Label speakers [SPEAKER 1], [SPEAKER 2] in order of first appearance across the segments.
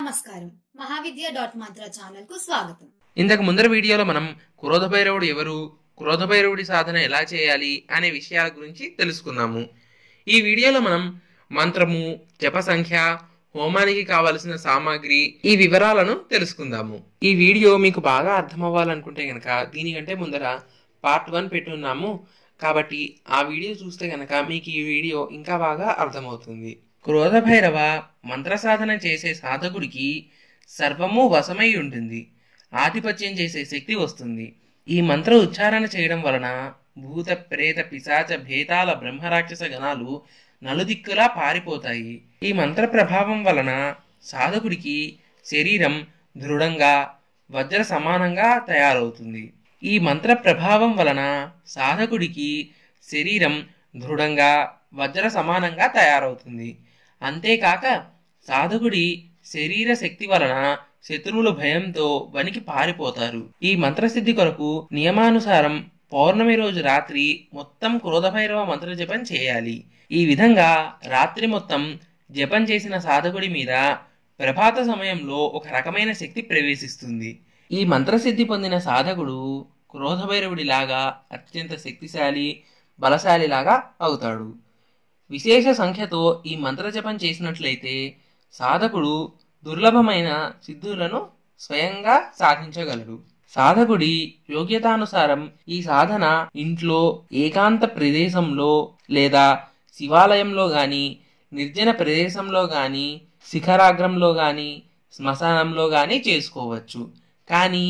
[SPEAKER 1] నమస్కారం మహావిద్య మంత్ర ఛానల్ కు స్వాగతం.
[SPEAKER 2] ఇంతకు ముందర వీడియోలో మనం క్రోధ భైరవుడు ఎవరు, క్రోధ భైరవుడి సాధన ఎలా చేయాలి అనే విషయాల గురించి తెలుసుకున్నాము. ఈ వీడియోలో మనం మంత్రము, జప సంఖ్య, హోమానికి కావలసిన సామాగ్రి ఈ వివరాలను తెలుసుకుందాము. ఈ వీడియో మీకు బాగా అర్థం అవ్వాలనుకుంటే గనక దీనికంటే ముందర పార్ట్ 1 పెట్టున్నాము. కాబట్టి ఆ వీడియో చూస్తే గనక మీకు ఈ వీడియో ఇంకా బాగా అర్థమవుతుంది. క్రోధ భైరవ మంత్ర సాధన చేసే సాధకుడికి సర్వము వశమై ఉంటుంది. ఆధిపత్యం చేసే శక్తి వస్తుంది. ఈ మంత్ర ఉచ్చారణ చేయడం వలన భూత ప్రేత పిశాచ భేతాల బ్రహ్మరాక్షస గణాలు నలుదిక్కులా పారిపోతాయి. ఈ మంత్ర ప్రభావం వలన సాధకుడికి శరీరం దృఢంగా వజ్ర సమానంగా తయారవుతుంది. ఈ మంత్ర ప్రభావం వలన సాధకుడికి శరీరం దృఢంగా వజ్ర సమానంగా తయారవుతుంది. అంతేకాక సాధకుడి శరీర శక్తి వలన శత్రువుల భయంతో వనికి పారిపోతారు. ఈ మంత్రసిద్ధి కొరకు నియమానుసారం పౌర్ణమి రోజు రాత్రి మొత్తం క్రోధభైరవ మంత్ర జపం చేయాలి. ఈ విధంగా రాత్రి మొత్తం జపం చేసిన సాధకుడి మీద ప్రభాత సమయంలో ఒక రకమైన శక్తి ప్రవేశిస్తుంది. ఈ మంత్రసిద్ధి పొందిన సాధకుడు క్రోధభైరవుడి లాగా అత్యంత శక్తిశాలి, బలశాలిలాగా అవుతాడు. విశేష సంఖ్యతో ఈ మంత్ర జపం చేసినట్లయితే సాధకుడు దుర్లభమైన సిద్ధులను స్వయంగా సాధించగలడు. సాధకుడి యోగ్యతానుసారం ఈ సాధన ఇంట్లో, ఏకాంత ప్రదేశంలో లేదా శివాలయంలో గాని, నిర్జన ప్రదేశంలో గాని, శిఖరాగ్రంలో గాని, శ్మశానంలో గాని చేసుకోవచ్చు. కానీ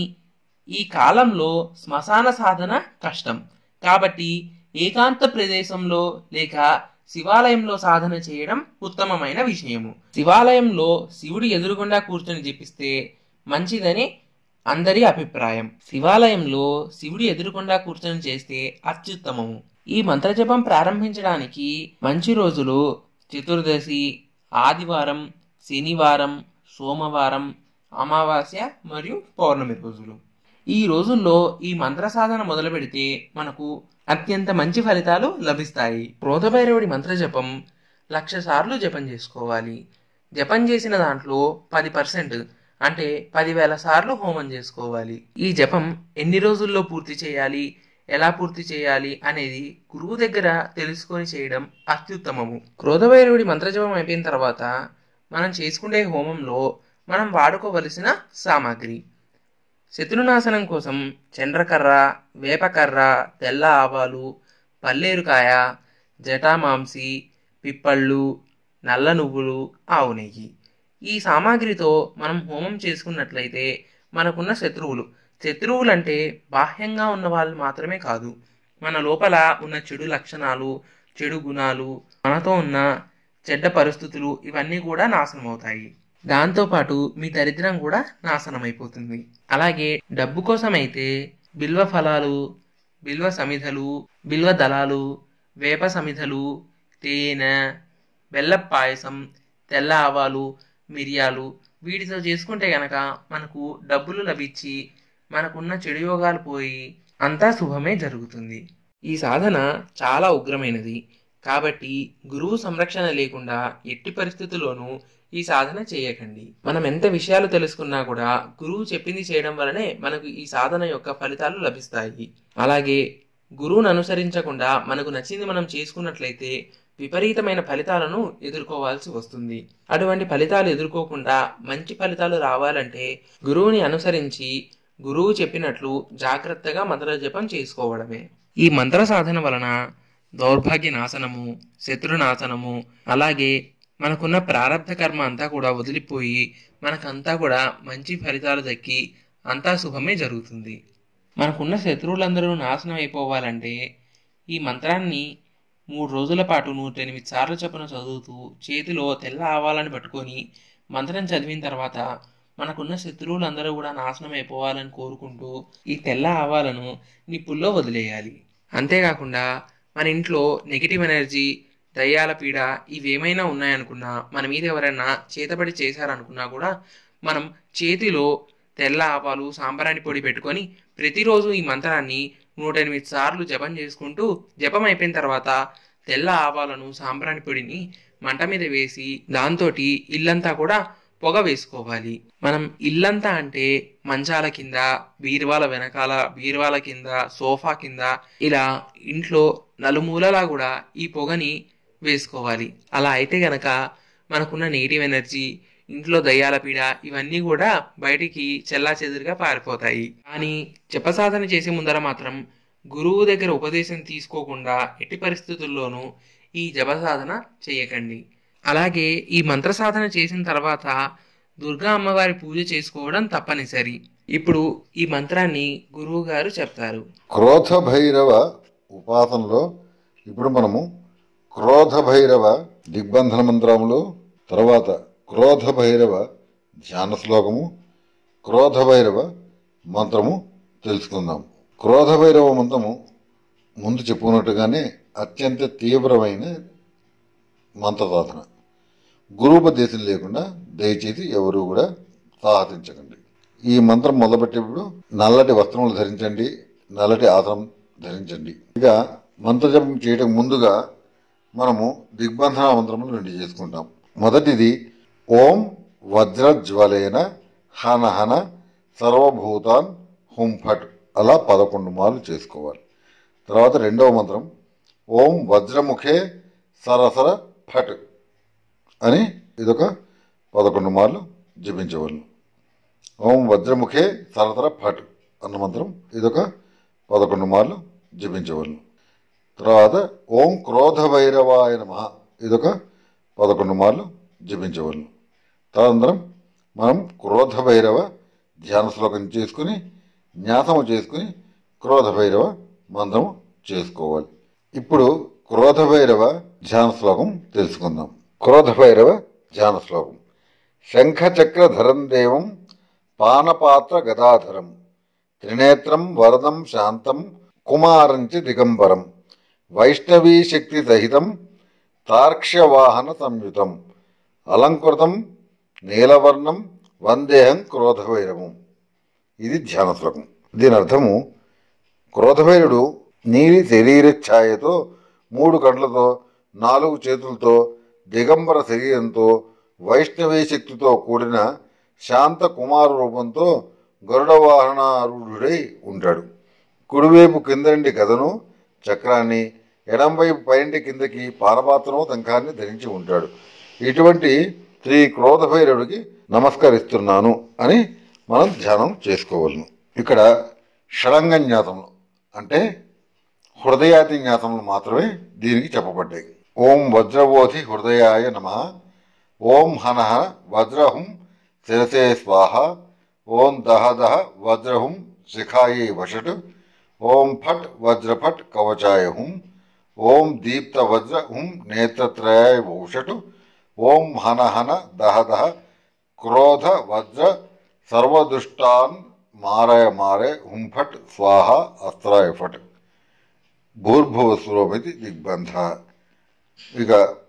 [SPEAKER 2] ఈ కాలంలో శ్మశాన సాధన కష్టం. కాబట్టి ఏకాంత ప్రదేశంలో లేక శివాలయంలో సాధన చేయడం ఉత్తమమైన విషయము. శివాలయంలో శివుడి ఎదురుగుండా కూర్చొని జపిస్తే మంచిదని అందరి అభిప్రాయం. శివాలయంలో శివుడి ఎదురుగుండా కూర్చొని చేస్తే అత్యుత్తమము. ఈ మంత్రజపం ప్రారంభించడానికి మంచి రోజులు చతుర్దశి, ఆదివారం, శనివారం, సోమవారం, అమావాస్య మరియు పౌర్ణమి రోజులు. ఈ రోజుల్లో ఈ మంత్ర సాధన మొదలు పెడితే మనకు అత్యంత మంచి ఫలితాలు లభిస్తాయి. క్రోధభైరవుడి మంత్ర జపం 1,00,000 సార్లు జపం చేసుకోవాలి. జపం చేసిన దాంట్లో 10% అంటే 10,000 సార్లు హోమం చేసుకోవాలి. ఈ జపం ఎన్ని రోజుల్లో పూర్తి చేయాలి, ఎలా పూర్తి చేయాలి అనేది గురువు దగ్గర తెలుసుకొని చేయడం అత్యుత్తమము. క్రోధభైరవుడి మంత్రజపం అయిపోయిన తర్వాత మనం చేసుకునే హోమంలో మనం వాడుకోవలసిన సామాగ్రి: శత్రునాశనం కోసం చండ్రకర్ర, వేపకర్ర, తెల్ల ఆవాలు, పల్లేరుకాయ, జటామాంసి, పిప్పళ్ళు, నల్ల నువ్వులు, ఆవు నెయ్యి. ఈ సామాగ్రితో మనం హోమం చేసుకున్నట్లయితే మనకున్న శత్రువులంటే బాహ్యంగా ఉన్న వాళ్ళు మాత్రమే కాదు, మన లోపల ఉన్న చెడు లక్షణాలు, చెడు గుణాలు, మనతో ఉన్న చెడ్డ పరిస్థితులు ఇవన్నీ కూడా నాశనం అవుతాయి. దాంతోపాటు మీ దరిద్రం కూడా నాశనం అయిపోతుంది. అలాగే డబ్బు కోసం అయితే బిల్వ ఫలాలు, బిల్వ సమిధలు, బిల్వ దళాలు, వేప సమిధలు, తేనె, బెల్ల పాయసం, తెల్ల ఆవాలు, మిరియాలు వీటితో చేసుకుంటే గనక మనకు డబ్బులు లభించి మనకున్న చెడు యోగాలు పోయి అంతా శుభమే జరుగుతుంది. ఈ సాధన చాలా ఉగ్రమైనది. కాబట్టి గురువు సంరక్షణ లేకుండా ఎట్టి పరిస్థితుల్లోనూ ఈ సాధన చేయకండి. మనం ఎంత విషయాలు తెలుసుకున్నా కూడా గురువు చెప్పింది చేయడం వలనే మనకు ఈ సాధన యొక్క ఫలితాలు లభిస్తాయి. అలాగే గురువును అనుసరించకుండా మనకు నచ్చింది మనం చేసుకున్నట్లయితే విపరీతమైన ఫలితాలను ఎదుర్కోవాల్సి వస్తుంది. అటువంటి ఫలితాలు ఎదుర్కోకుండా మంచి ఫలితాలు రావాలంటే గురువుని అనుసరించి గురువు చెప్పినట్లు జాగ్రత్తగా మంత్ర జపం చేసుకోవడమే. ఈ మంత్ర సాధన వలన దౌర్భాగ్య నాశనము, శత్రునాశనము, అలాగే మనకున్న ప్రారంభ కర్మ అంతా కూడా వదిలిపోయి మనకంతా కూడా మంచి ఫలితాలు దక్కి అంతా శుభమే జరుగుతుంది. మనకున్న శత్రువులందరూ నాశనం అయిపోవాలంటే ఈ మంత్రాన్ని 3 రోజుల పాటు 108 సార్లు చొప్పున చదువుతూ చేతిలో తెల్ల ఆవాలని పట్టుకొని మంత్రం చదివిన తర్వాత మనకున్న శత్రువులందరూ కూడా నాశనం అయిపోవాలని కోరుకుంటూ ఈ తెల్ల ఆవాలను నిప్పుల్లో వదిలేయాలి. అంతేకాకుండా మన ఇంట్లో నెగిటివ్ ఎనర్జీ, దయ్యాల పీడ ఇవేమైనా ఉన్నాయనుకున్నా, మన మీద ఎవరైనా చేతబడి చేశారనుకున్నా కూడా మనం చేతిలో తెల్ల ఆవాలు, సాంబ్రాణి పొడి పెట్టుకొని ప్రతిరోజు ఈ మంత్రాన్ని 108 సార్లు జపం చేసుకుంటూ జపం అయిపోయిన తర్వాత తెల్ల ఆవాలను, సాంబ్రాణి పొడిని మంట మీద వేసి దాంతో ఇల్లంతా కూడా పొగ వేసుకోవాలి. మనం ఇల్లంతా అంటే మంచాల కింద, బీరువాల వెనకాల, బీరువాల కింద, సోఫా కింద, ఇలా ఇంట్లో నలుమూలలా కూడా ఈ పొగని వేసుకోవాలి. అలా అయితే గనక మనకున్న నెగిటివ్ ఎనర్జీ, ఇంట్లో దయ్యాల పీడ ఇవన్నీ కూడా బయటికి చెల్లాచెదురుగా పారిపోతాయి. కానీ జప సాధన చేసే ముందర మాత్రం గురువు దగ్గర ఉపదేశం తీసుకోకుండా ఎట్టి పరిస్థితుల్లోనూ ఈ జప సాధన చేయకండి. అలాగే ఈ మంత్ర సాధన చేసిన తర్వాత దుర్గా అమ్మవారి పూజ చేసుకోవడం తప్పనిసరి. ఇప్పుడు ఈ మంత్రాన్ని గురువు గారు చెప్తారు.
[SPEAKER 3] క్రోధ భైరవ ఉపాసనలో ఇప్పుడు మనము క్రోధ భైరవ దిగ్బంధన మంత్రములు, తర్వాత క్రోధ భైరవ ధ్యాన శ్లోకము, క్రోధ భైరవ మంత్రము తెలుసుకుందాం. క్రోధ భైరవ మంత్రము ముందు చెప్పుకున్నట్టుగానే అత్యంత తీవ్రమైన మంత్ర సాధన. గురూపదేశం లేకుండా దయచేసి ఎవరు కూడా సాహసించకండి. ఈ మంత్రం మొదలుపెట్టేప్పుడు నల్లటి వస్త్రములు ధరించండి, నల్లటి ఆసనం ధరించండి. ఇక మంత్రజపం చేయటం ముందుగా మనము దిగ్బంధన మంత్రములు 2 చేసుకుంటాం. మొదటిది ఓం వజ్రజ్వలేన హన హన సర్వభూతాన్ హుం ఫట్, అలా 11 మార్లు చేసుకోవాలి. తర్వాత రెండవ మంత్రం ఓం వజ్రముఖే సరసర ఫట్ అని ఇదొక 11 మార్లు జపించవలను. ఓం వజ్రముఖే సరసర ఫట్ అన్న మంత్రం ఇదొక 11 మార్లు జపించవలను. తర్వాత ఓం క్రోధ భైరవాయ నమః ఇదొక 11 మార్లు జపించవలను. తదనంతరం మనం క్రోధ భైరవ ధ్యాన శ్లోకం చేసుకుని న్యాసము చేసుకుని క్రోధ భైరవ మంత్రము చేసుకోవాలి. ఇప్పుడు క్రోధ భైరవ ధ్యాన శ్లోకం తెలుసుకుందాం. క్రోధ భైరవ ధ్యాన శ్లోకం. శంఖచక్రధరం దేవం పానపాత్ర గదాధరం త్రినేత్రం వరదం శాంతం కుమారంచ దిగంబరం వైష్ణవీ శక్తి సహితం తార్క్ష్యవాహన సంయుతం అలంకృతం నీలవర్ణం వందేహం క్రోధభైరవం. ఇది ధ్యాన శ్లోకం. దీని అర్థము, క్రోధభైరుడు నీలి శరీర ఛాయతో, 3 కండ్లతో, 4 చేతులతో, దిగంబర శరీరంతో, వైష్ణవీ శక్తితో కూడిన శాంత కుమార రూపంతో గరుడ వాహనారూఢుడై ఉంటాడు. కుడివైపు కింద నుండి గదను, చక్రాన్ని, ఎడంవైపు పైనుండి కిందకి పానపాత్రము, తంకాన్ని ధరించి ఉంటాడు. ఇటువంటి శ్రీ క్రోధభైరవుడికి నమస్కరిస్తున్నాను అని మనం ధ్యానం చేసుకోవాలను. ఇక్కడ షడంగ న్యాసములు అంటే హృదయాది న్యాసములు మాత్రమే దీనికి చెప్పబడ్డాయి. ఓం వజ్రవోధి హృదయాయ నమః, ఓం హనః వజ్రహుం శిరసే స్వాహ, ఓం దహ దహ వజ్రహుం శిఖాయే వషట్, ఓం ఫట్ వజ్రఫట్ కవచాయ హుం, ఓం దీప్త వజ్ర హుం నేత్రత్రయాయ భూషట్, ఓం హన హన దహ దహ క్రోధ వజ్ర సర్వదుష్టాన్ మారయ మారే హుం ఫట్ స్వాహ అస్త్రాయ ఫట్ భూర్భువస్వరోమితి దిగ్బంధ. ఇక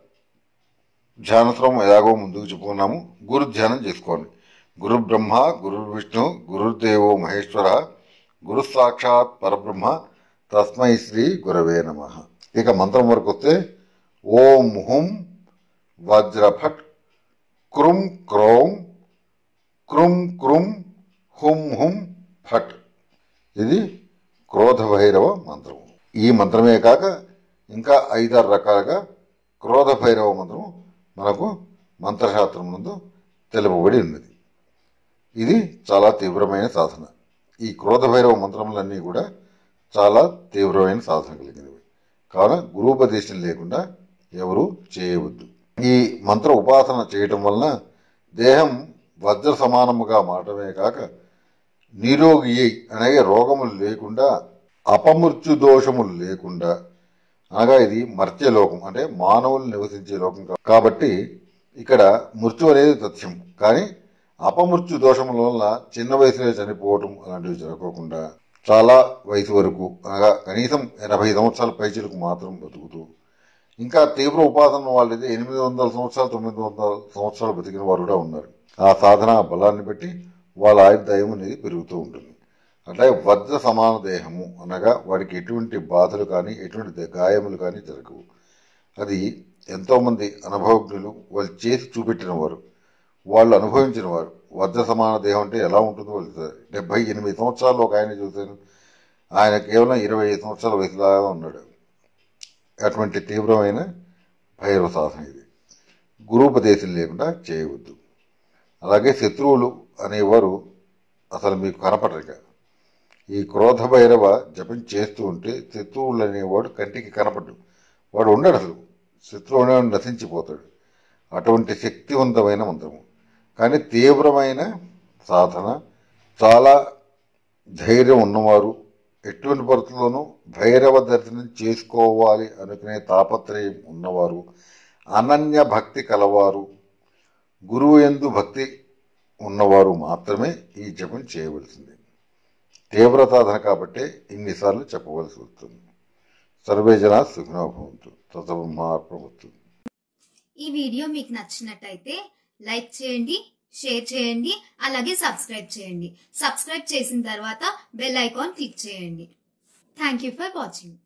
[SPEAKER 3] ధ్యానశ్రమం ఎలాగో ముందుకు చెప్పుకున్నాము. గురు ధ్యానం చేసుకోండి. గురు బ్రహ్మ, గురు విష్ణు, గురుదేవో మహేశ్వర, గురు సాక్షాత్ పరబ్రహ్మ, తస్మై శ్రీ గురవే నమః. ఇక మంత్రం వరకు వస్తే ఓం హుం వజ్రఫట్ క్రుం క్రౌం క్రుం క్రుం హుం హుం ఫట్. ఇది క్రోధ భైరవ మంత్రం. ఈ మంత్రమే కాక ఇంకా 5-6 రకాలుగా క్రోధ భైరవ మంత్రం మనకు మంత్రశాస్త్రం నందు తెలుపబడి ఉన్నది. ఇది చాలా తీవ్రమైన సాధన. ఈ క్రోధ భైరవ మంత్రములన్నీ కూడా చాలా తీవ్రమైన సాధన కలిగినవి. కావున గురూపదేశం లేకుండా ఎవరు చేయవద్దు. ఈ మంత్ర ఉపాసన చేయటం వలన దేహం వజ్ర సమానముగా మారటమే కాక నిరోగి అనగా రోగములు లేకుండా, అపమృత్యు దోషములు లేకుండా, అనగా ఇది మర్త్యలోకం అంటే మానవులు నివసించే లోకం కాబట్టి ఇక్కడ మృత్యు అనేది తథ్యం. కానీ అపమృత్యు దోషముల వల్ల చిన్న వయసులో చనిపోవటం అలాంటివి జరగకుండా చాలా వయసు వరకు, అనగా కనీసం 80 సంవత్సరాల పైచిలకు మాత్రం బతుకుతూ, ఇంకా తీవ్ర ఉపాసన వాళ్ళైతే 800 సంవత్సరాలు 900 సంవత్సరాలు బతికిన వారు కూడా ఉన్నారు. ఆ సాధన బలాన్ని బట్టి వాళ్ళ ఆయుర్దాయం అనేది పెరుగుతూ ఉంటుంది. అట్లాగే వజ్ర సమాన దేహము అనగా వాడికి ఎటువంటి బాధలు కానీ ఎటువంటి గాయములు కానీ జరగవు. అది ఎంతోమంది అనుభవజ్ఞులు వాళ్ళు చేసి చూపెట్టిన వారు. వాళ్ళు అనుభవించిన వారు. వజ్ర సమాన దేహం అంటే ఎలా ఉంటుందో వాళ్ళు 78 సంవత్సరాలు ఒక ఆయన చూశాను. ఆయన కేవలం 25 సంవత్సరాల వయసులాగా ఉన్నాడు. అటువంటి తీవ్రమైన భైరవ సాధన ఇది. గురూపదేశం లేకుండా చేయవద్దు. అలాగే శత్రువులు అనేవారు అసలు మీకు కనపడరిక. ఈ క్రోధ భైరవ జపం చేస్తూ ఉంటే శత్రువులు అనేవాడు కంటికి కనపడ్డు, వాడు ఉండడు, అసలు శత్రువు అనేవాడు నశించిపోతాడు. అటువంటి శక్తివంతమైన మంత్రము, కానీ తీవ్రమైన సాధన. చాలా ధైర్యం ఉన్నవారు, ఎటువంటి పరిస్థితుల్లోనూ భైరవ దర్శనం చేసుకోవాలి అనుకునే తాపత్రయం ఉన్నవారు, అనన్య భక్తి కలవారు, గురువు యందు భక్తి ఉన్నవారు మాత్రమే ఈ జపం చేయవలసింది. తీవ్ర సాధన కాబట్టి ఇన్నిసార్లు చెప్పవలసి వస్తుంది. సర్వే జనా సుఖినో భవంతు. తత్బ్రహ్మార్పణమస్తు.
[SPEAKER 1] ఈ వీడియో మీకు నచ్చినట్టయితే లైక్ చేయండి, షేర్ చేయండి, అలాగే సబ్స్క్రైబ్ చేయండి. సబ్స్క్రైబ్ చేసిన తర్వాత బెల్ ఐకాన్ క్లిక్ చేయండి. Thank you for watching.